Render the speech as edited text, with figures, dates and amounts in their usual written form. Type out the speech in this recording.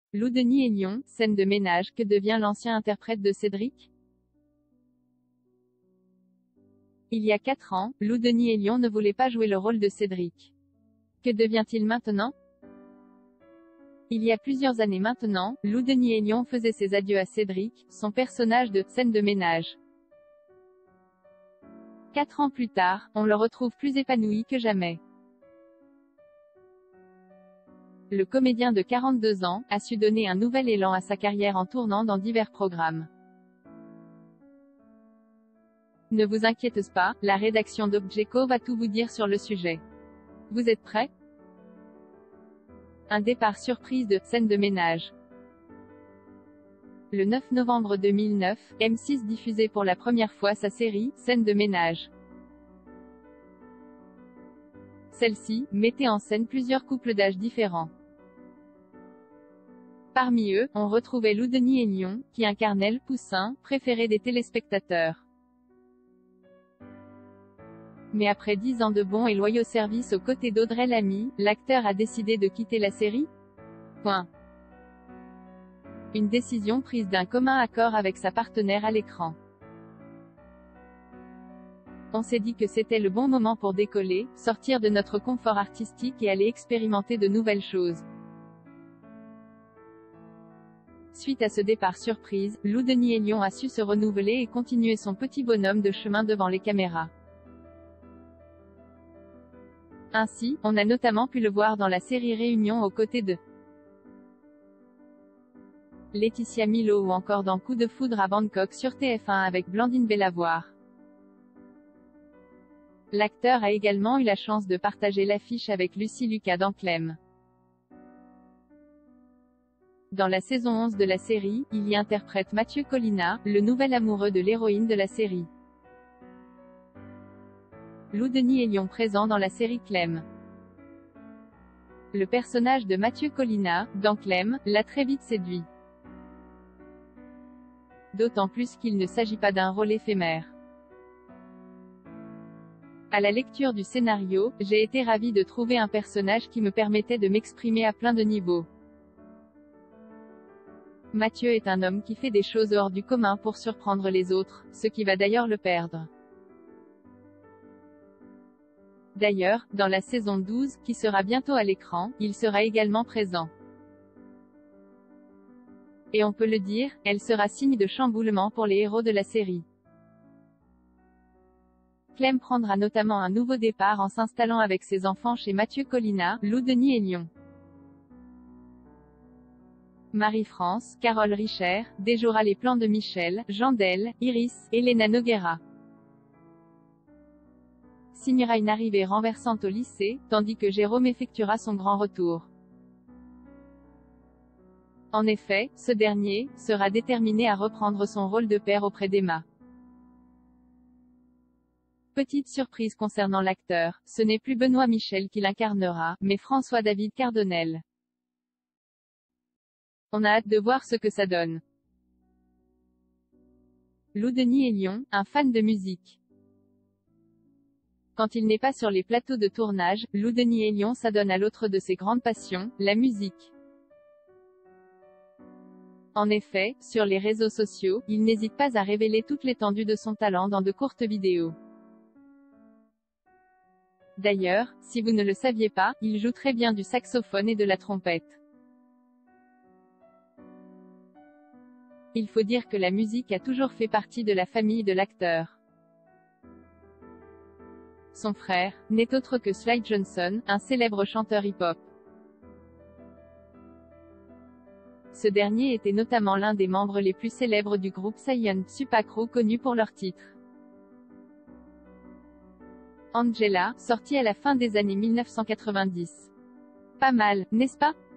Lou Denis et Lyon, scène de ménage, que devient l'ancien interprète de Cédric? Il y a 4 ans, Lou Denis et Lyon ne voulait pas jouer le rôle de Cédric. Que devient-il maintenant? Il y a plusieurs années maintenant, Lou Denis et Lyon faisait ses adieux à Cédric, son personnage de scène de ménage. 4 ans plus tard, on le retrouve plus épanoui que jamais. Le comédien de 42 ans a su donner un nouvel élan à sa carrière en tournant dans divers programmes. Ne vous inquiétez pas, la rédaction d'Objeco va tout vous dire sur le sujet. Vous êtes prêts? Un départ surprise de scène de ménage. Le 9 novembre 2009, M6 diffusait pour la première fois sa série, Scène de ménage. Celle-ci mettait en scène plusieurs couples d'âge différents. Parmi eux, on retrouvait Lou Denis et Lyon, qui incarnait le Poussin, préféré des téléspectateurs. Mais après 10 ans de bons et loyaux services aux côtés d'Audrey Lamy, l'acteur a décidé de quitter la série. Une décision prise d'un commun accord avec sa partenaire à l'écran. On s'est dit que c'était le bon moment pour décoller, sortir de notre confort artistique et aller expérimenter de nouvelles choses. Suite à ce départ surprise, Lou Denis et Lyon a su se renouveler et continuer son petit bonhomme de chemin devant les caméras. Ainsi, on a notamment pu le voir dans la série Réunion aux côtés de Laetitia Milo ou encore dans Coup de foudre à Bangkok sur TF1 avec Blandine Bellavoir. L'acteur a également eu la chance de partager l'affiche avec Lucie Lucas dans Clem. Dans la saison 11 de la série, il y interprète Mathieu Collina, le nouvel amoureux de l'héroïne de la série. Lou Denis et Lyon présent dans la série Clem. Le personnage de Mathieu Collina, dans Clem, l'a très vite séduit. D'autant plus qu'il ne s'agit pas d'un rôle éphémère. À la lecture du scénario, j'ai été ravie de trouver un personnage qui me permettait de m'exprimer à plein de niveaux. Mathieu est un homme qui fait des choses hors du commun pour surprendre les autres, ce qui va d'ailleurs le perdre. D'ailleurs, dans la saison 12, qui sera bientôt à l'écran, il sera également présent. Et on peut le dire, elle sera signe de chamboulement pour les héros de la série. Clem prendra notamment un nouveau départ en s'installant avec ses enfants chez Mathieu Collina, Lou Denis et Lyon. Marie-France, Carole Richer, déjouera les plans de Michel, Jandel, Iris, Elena Noguera. Signera une arrivée renversante au lycée, tandis que Jérôme effectuera son grand retour. En effet, ce dernier sera déterminé à reprendre son rôle de père auprès d'Emma. Petite surprise concernant l'acteur, ce n'est plus Benoît Michel qui l'incarnera, mais François-David Cardonnel. On a hâte de voir ce que ça donne. Lou Denis et Lyon, un fan de musique. Quand il n'est pas sur les plateaux de tournage, Lou Denis et Lyon s'adonne à l'autre de ses grandes passions, la musique. En effet, sur les réseaux sociaux, il n'hésite pas à révéler toute l'étendue de son talent dans de courtes vidéos. D'ailleurs, si vous ne le saviez pas, il joue très bien du saxophone et de la trompette. Il faut dire que la musique a toujours fait partie de la famille de l'acteur. Son frère, n'est autre que Sly Johnson, un célèbre chanteur hip-hop. Ce dernier était notamment l'un des membres les plus célèbres du groupe Saiyan Super Crew connu pour leur titre Angela, sorti à la fin des années 1990. Pas mal, n'est-ce pas?